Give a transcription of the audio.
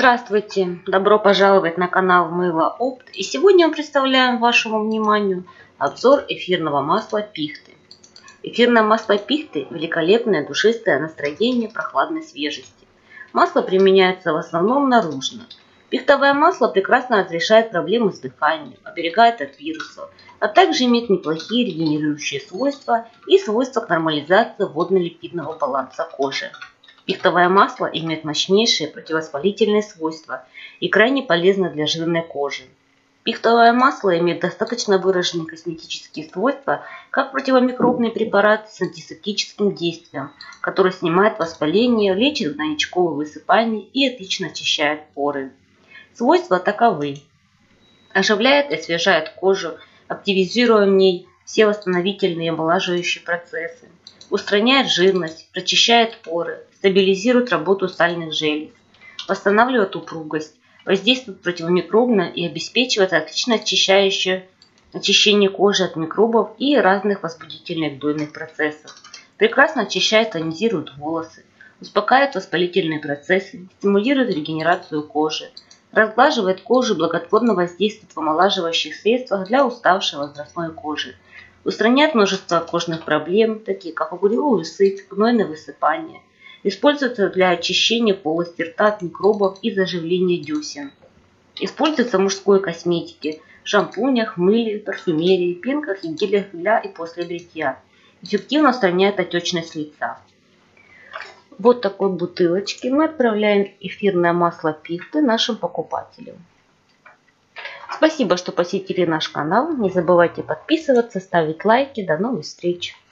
Здравствуйте! Добро пожаловать на канал Мыло Опт. И сегодня мы представляем вашему вниманию обзор эфирного масла пихты. Эфирное масло пихты – великолепное душистое настроение прохладной свежести. Масло применяется в основном наружно. Пихтовое масло прекрасно разрешает проблемы с дыханием, оберегает от вирусов, а также имеет неплохие регенерирующие свойства и свойства к нормализации водно-липидного баланса кожи. Пихтовое масло имеет мощнейшие противовоспалительные свойства и крайне полезно для жирной кожи. Пихтовое масло имеет достаточно выраженные косметические свойства, как противомикробный препарат с антисептическим действием, который снимает воспаление, лечит гнойничковые высыпания и отлично очищает поры. Свойства таковы: оживляет и освежает кожу, активизируя в ней все восстановительные и омолаживающие процессы, устраняет жирность, прочищает поры, стабилизирует работу сальных желез, восстанавливает упругость, воздействует противомикробно и обеспечивает отлично очищение кожи от микробов и разных возбудительных дойных процессов. Прекрасно очищает, тонизирует волосы, успокаивает воспалительные процессы, стимулирует регенерацию кожи, разглаживает кожу, благотворно воздействует в омолаживающих средствах для уставшей возрастной кожи, устраняет множество кожных проблем, такие как угревую сыпь, гнойное высыпание. Используется для очищения полости рта от микробов и заживления десен. Используется в мужской косметике, шампунях, мыле, парфюмерии, пенках и гелях для и после бритья. Эффективно устраняет отечность лица. Вот такой бутылочке мы отправляем эфирное масло пихты нашим покупателям. Спасибо, что посетили наш канал. Не забывайте подписываться, ставить лайки. До новых встреч!